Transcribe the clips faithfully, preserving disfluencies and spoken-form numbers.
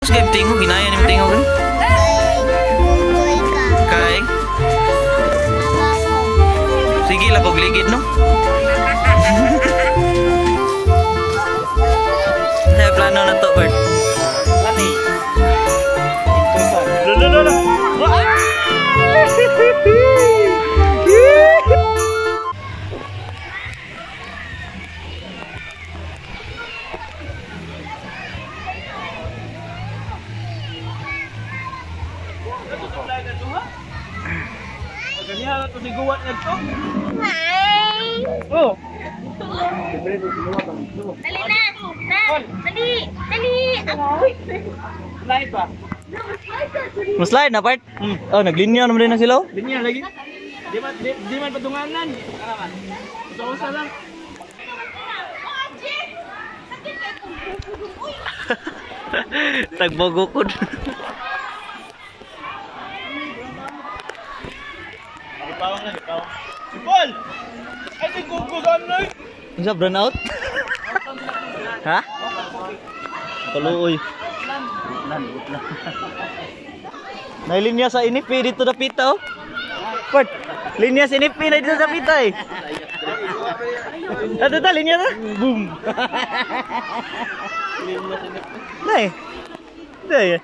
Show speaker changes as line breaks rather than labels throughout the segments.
Sige, tingog, ginaya ni tingog eh. Kay? Sige lang kog ligid no. Ano plano na to, Bert? Pati. Lolo lolo. Ganyan to siguan ngadto. Hi. Oh.
Dali na. Dali. Dali.
Slide pa.
Mas slide na part? Hmm. Oh, naglinya naman din na sila.
Linya lagi. Di man di, di man padunganan. Ara man. Usa-usa lang.
Tagbogokod.
Pawang na, pawang. Paul! Ay, di gugugan na eh!
Isa, burn out? Ha? Kaluoy. Nailinya sa inipi dito na pita oh. Pert, linya sa inipi na dito sa pita eh. Ato ta, linya ta. Boom. Nay. Nay.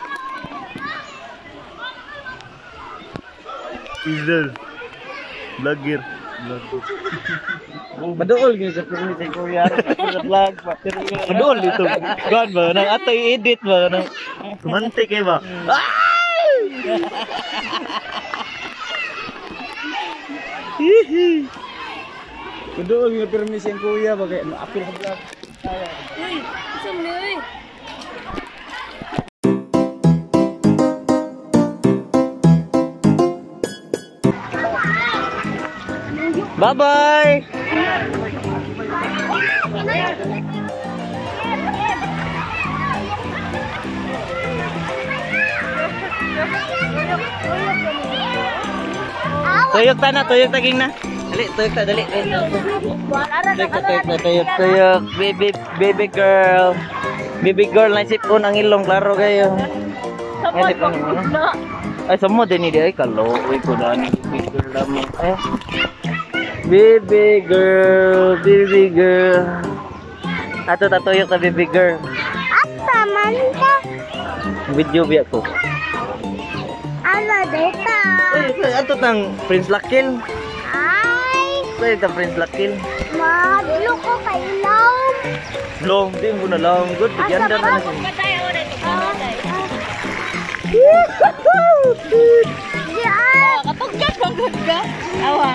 Izel. Vlogger.
Maduol gini sa permit sa Korea. Sa vlog pa.
Maduol dito. Gan ba nang atay edit ba nang romantic eh ba? Hihi.
Maduol gini permit sa Korea ba kay apil sa vlog.
Uy, isang na
Bye-bye. Tuyok ta na, tuyok taging na. Dali, tuyok ta, dali. Tuyok ta, tuyok ta, tuyok, tuyok. Baby, baby girl. Baby girl, naisip ko ng ilong, klaro kayo. Naisip ko ng ano. Ay, samo din hindi. Ay, kaloy ko na. Baby girl naman. Ay. Baby girl, baby girl. Ato tatuyok ta baby girl.
Apa man ka?
Video biya ko.
Ano data?
Ay, ato tang Prince Lakil.
Ay,
Ay, tang Prince Lakil.
madlo ko kay Long.
Long, di mo na lang. Good, ganda na siya.
Patay ako dito. Patay.
Oh, katugyan bang good ka? Awa.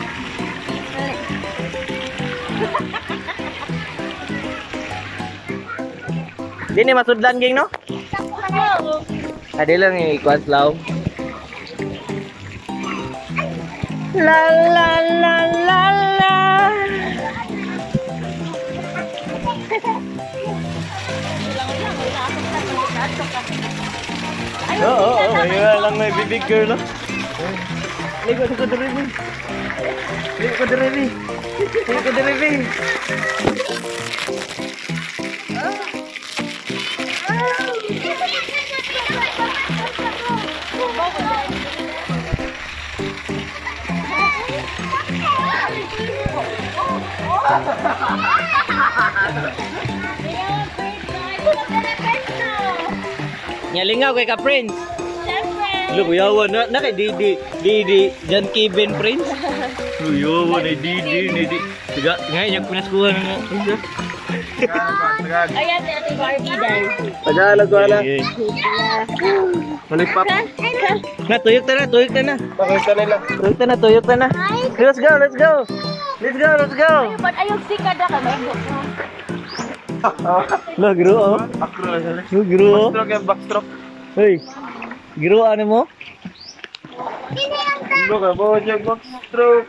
Di ni masudlan ging no? Adi lang yung ikuan slaw. La la la la la. Oo, oo, ayun lang may bibig girl no? Ligo ko diri ni. Ligo ko diri ni. Ligo ko diri ni. Nyalingaw kay ka Prince. Lu kuyawan na na kay di di di di John Kevin Prince. Kuyawan ay di di ni di. Tiga ngayon yung pinaskuhan na.
Ayan, ate Barbie dahil.
Tagalog wala. Malipap.
Na tuyok ta na, tuyok ta na.
Bakit sa nila?
Tuyok ta na, tuyok ta na. Let's go, let's go. Let's go, let's go.
Ba't ayog si kada ka may go?
Lah, giro oh.
Akro na sila.
Lu giro. oh.
Backstroke yung backstroke.
Hey. Giro ano mo?
Ano ka ba yung backstroke?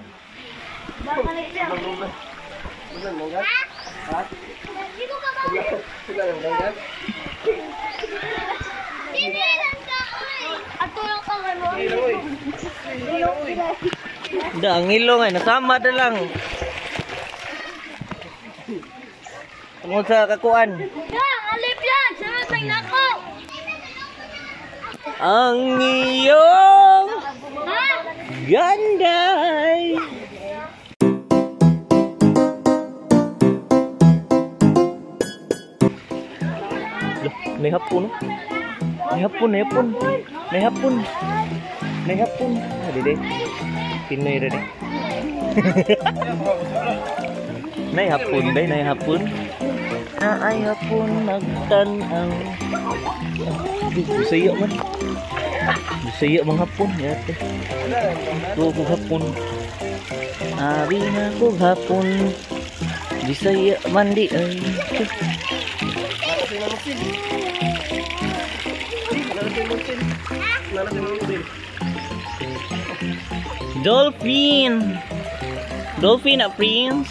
Ato lang ka ano?
Da, ang ilong ay nasama na lang. Tungkol sa kakuan.
Yan, alip yan! Sama sa nako!
ang iyong ganday. May hapon. May hapon, may hapon. May hapon. May hapon. Ah, dede. Pinoy rin. May hapon, day, may hapon. Na ay hapon nagtanang. Bisaya man. Bisaya mang hapon, yate. Ko ko hapon. Ari na ko hapon. Bisaya man di ay. Dolphin. Dolphin na prince.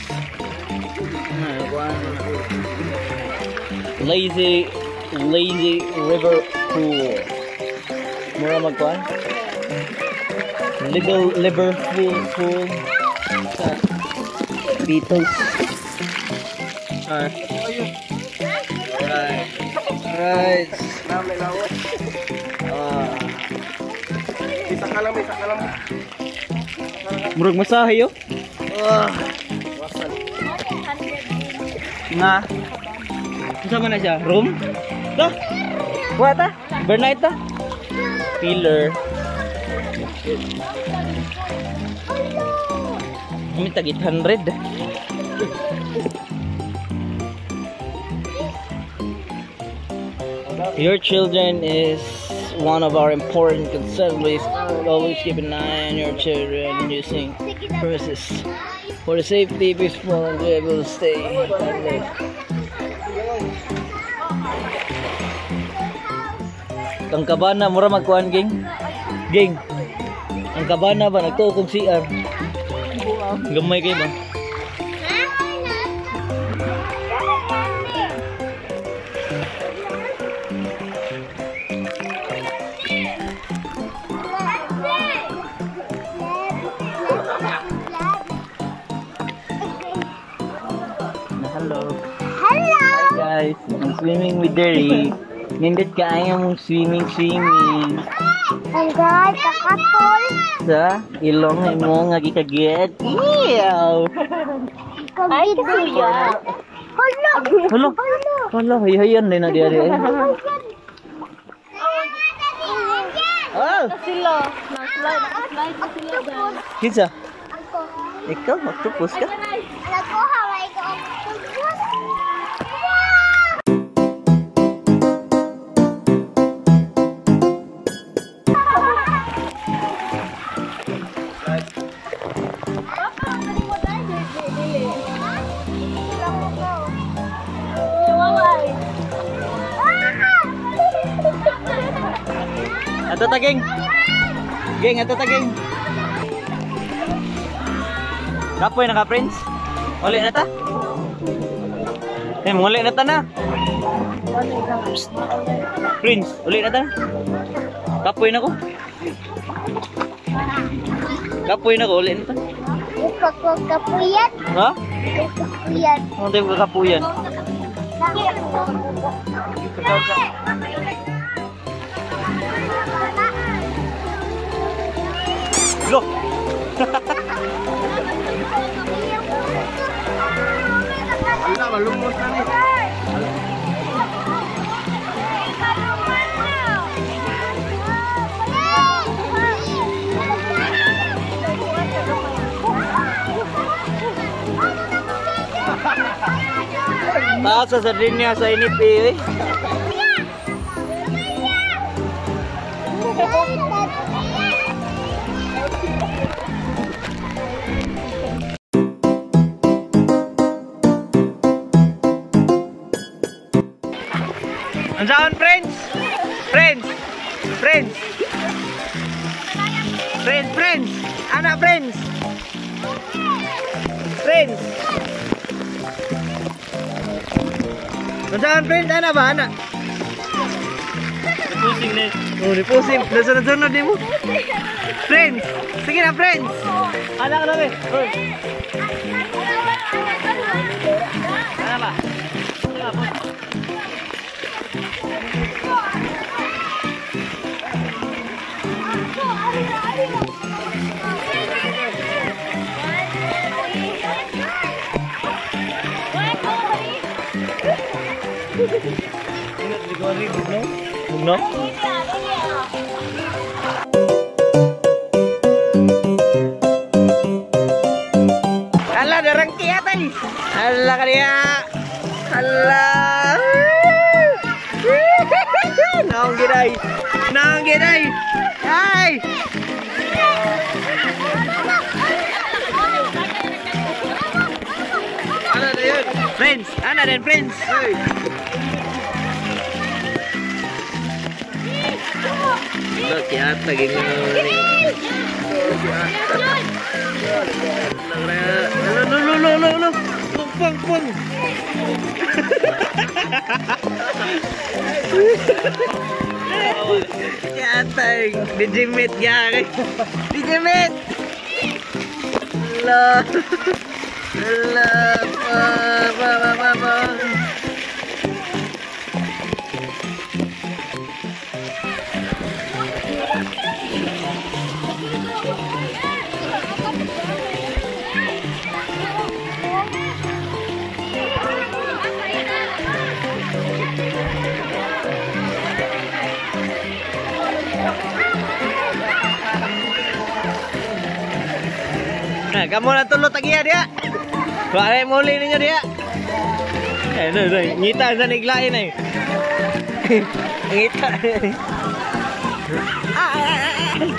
Lazy lazy river pool. Mura magkuan. Little liver pool pool. Beatles. Ah. Right. Right. Ah.
Isa ka lang, isa ka lang.
Murag masahe yo. Ah. Nga. Isa man na siya? Room? Dah. Kuha ta? Bernite ta? Pillar. Ini tag eight hundred. Your children is one of our important concerns. Always keep an eye on your children using purses for the safety, peaceful, and able to stay. Ang kabana, mura magkuhan, ging? Ging? Ang kabana ba? Nagtuo kong C R. Gamay kayo ba? Hello.
Hello.
Hi guys, I'm swimming with Derry. Nindot kaya mong swimming swimming.
Ang guys, kakatol.
Sa ilong mo nga gikaget. Ew!
Ay, kuya. Hala.
Hala. Hala, hayayan din na diyan. Oh!
Sila. Na-slide. Na-slide na sila dyan.
Kinsa?
Ako.
Ikaw, octopus ka?
Ako, haway ko.
Ato taging. Ging, ato taging. Kapoy na ka, Prince? Uli na ta? Eh, muli na ta na. Psst. Prince, uli na ta na. Kapoy na ko. Kapoy na ko, uli na ta.
Kapuyat.
Ha?
Kapuyat.
Ano tayo kapuyan? Look!
Wala, malumot na ni.
Taas sa sardinya sa inip eh. Andiyan, friends? Friends? Friends? Friends, friends? Anak, friends? Friends? Andiyan, friends? Anak ba? Anak?
Pusing na.
Oh, di pusing. Nasunod-sunod di mo. Friends! Sige na, friends! Anak, anak eh. Anak ba? Anak ba? Ingat di kori bugno. Bugno. Alah darang kia tadi. Alah kaya. Alah. Naong giday. Naong giday. Hai. Ana din. Friends, ana din friends. Hey. Look, yata gini. Lo lo lo lo lo. Pung pung pung. Yata dijimit ya. Dijimit. Lo. Lo. Ba ba ba ba. Nah, kamu nak tulot lagi ya dia. Baik muli ninyo dia. Eh, no, no, ngita sa niglain eh. Ngita. Ah, ah, ah.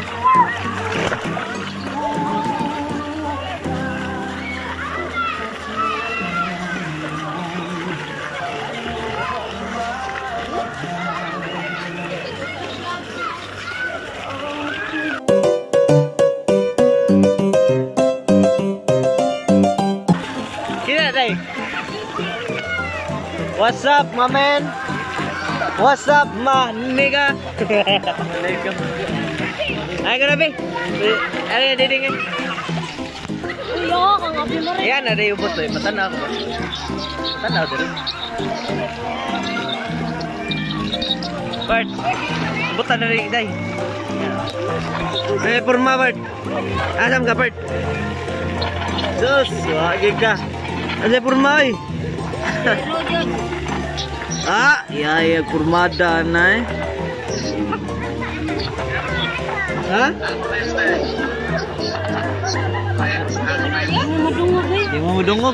What's up, my man? What's up, my nigga? Ay, grabe. Ano yung diding eh?
Uyo, kang api mo rin.
Yan, ada yung buto eh. Patanaw ko. Patanaw ko rin. Bert, buta na rin iday. Eh, purma, Bert. Asam ka, Bert? Sus, wagig ka. Asam purma eh. Ah, ya ya kurmada na eh. Ha? Di mo madungog.